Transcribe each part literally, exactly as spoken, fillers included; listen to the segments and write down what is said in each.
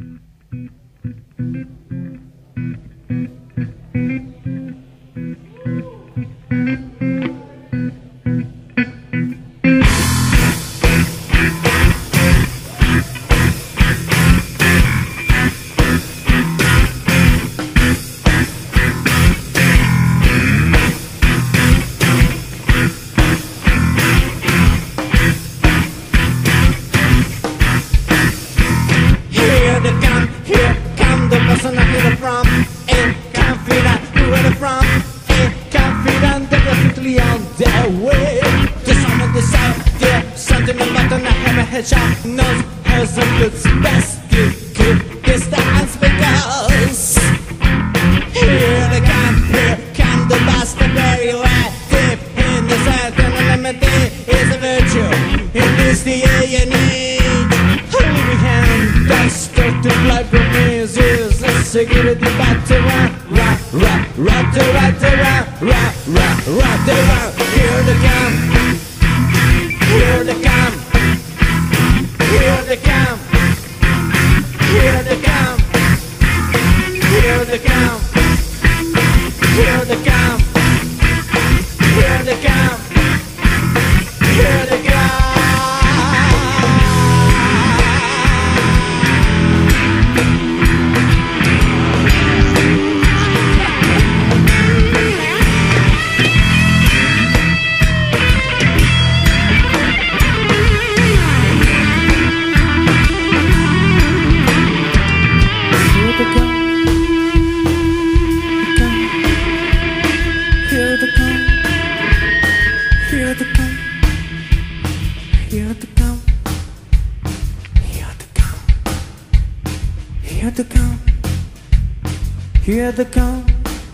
Hear the gun.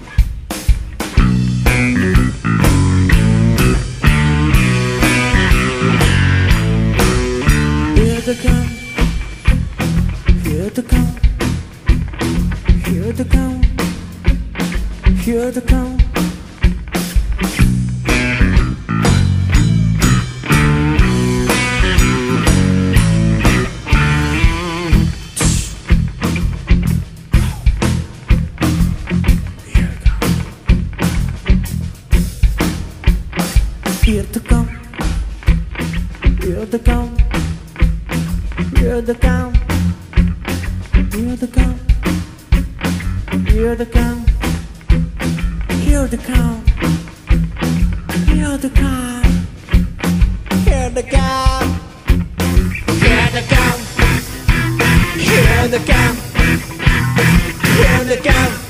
Hear the gun. Hear the gun. Hear the gun. Hear the gun. Hear the gun, hear the gun, hear the gun, hear the gun, hear the gun, hear the gun, hear the gun, hear the gun, hear the gun, hear the gun, hear the gun.